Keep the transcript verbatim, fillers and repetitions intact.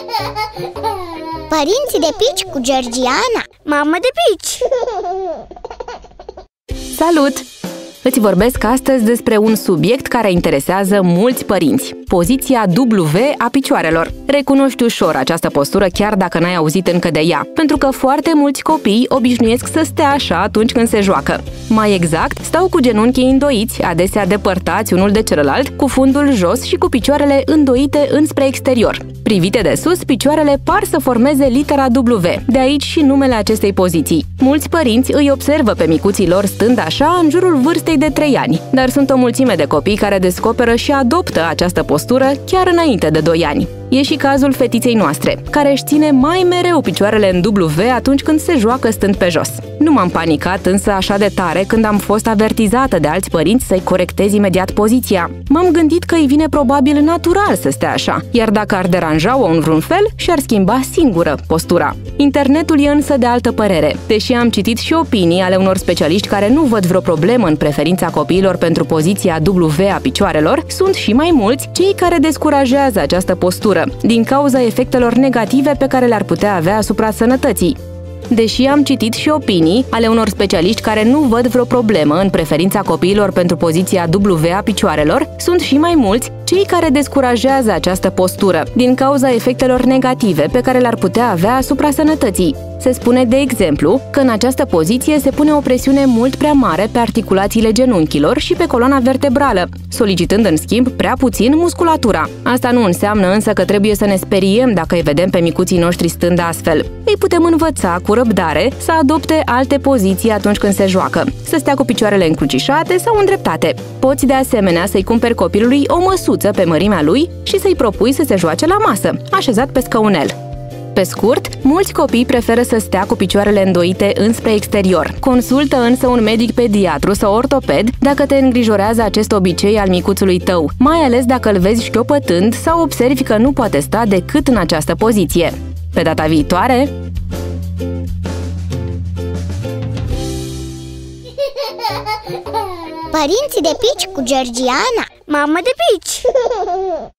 Părinții de pici cu Georgiana. Mamă de pici! Salut! Îți vorbesc astăzi despre un subiect care interesează mulți părinți: poziția W a picioarelor. Recunoști ușor această postură chiar dacă n-ai auzit încă de ea, pentru că foarte mulți copii obișnuiesc să stea așa atunci când se joacă. Mai exact, stau cu genunchii îndoiți, adesea depărtați unul de celălalt, cu fundul jos și cu picioarele îndoite înspre exterior. Privite de sus, picioarele par să formeze litera W, de aici și numele acestei poziții. Mulți părinți îi observă pe micuții lor stând așa în jurul vârstei de trei ani, dar sunt o mulțime de copii care descoperă și adoptă această postură chiar înainte de doi ani. E și cazul fetiței noastre, care își ține mai mereu picioarele în W atunci când se joacă stând pe jos. Nu m-am panicat însă așa de tare când am fost avertizată de alți părinți să-i corectez imediat poziția. M-am gândit că îi vine probabil natural să stea așa, iar dacă ar deranja-o în vreun fel, și-ar schimba singură postura. Internetul e însă de altă părere, deși am citit și opinii ale unor specialiști care nu văd vreo problemă în preferința copiilor pentru poziția W a picioarelor, sunt și mai mulți cei care descurajează această postură din cauza efectelor negative pe care le-ar putea avea asupra sănătății. Deși am citit și opinii ale unor specialiști care nu văd vreo problemă în preferința copiilor pentru poziția W a picioarelor, sunt și mai mulți cei care descurajează această postură din cauza efectelor negative pe care le-ar putea avea asupra sănătății. Se spune, de exemplu, că în această poziție se pune o presiune mult prea mare pe articulațiile genunchilor și pe coloana vertebrală, solicitând în schimb prea puțin musculatura. Asta nu înseamnă însă că trebuie să ne speriem dacă îi vedem pe micuții noștri stând astfel. Îi putem învăța cu răbdare să adopte alte poziții atunci când se joacă, să stea cu picioarele încrucișate sau îndreptate. Poți de asemenea să-i cumperi copilului o măsuță pe mărimea lui și să-i propui să se joace la masă, așezat pe scaunel. Pe scurt, mulți copii preferă să stea cu picioarele îndoite înspre exterior. Consultă însă un medic pediatru sau ortoped dacă te îngrijorează acest obicei al micuțului tău, mai ales dacă îl vezi șchiopătând sau observi că nu poate sta decât în această poziție. Pe data viitoare! Părinții de pici cu Georgiana. Mamă de pici!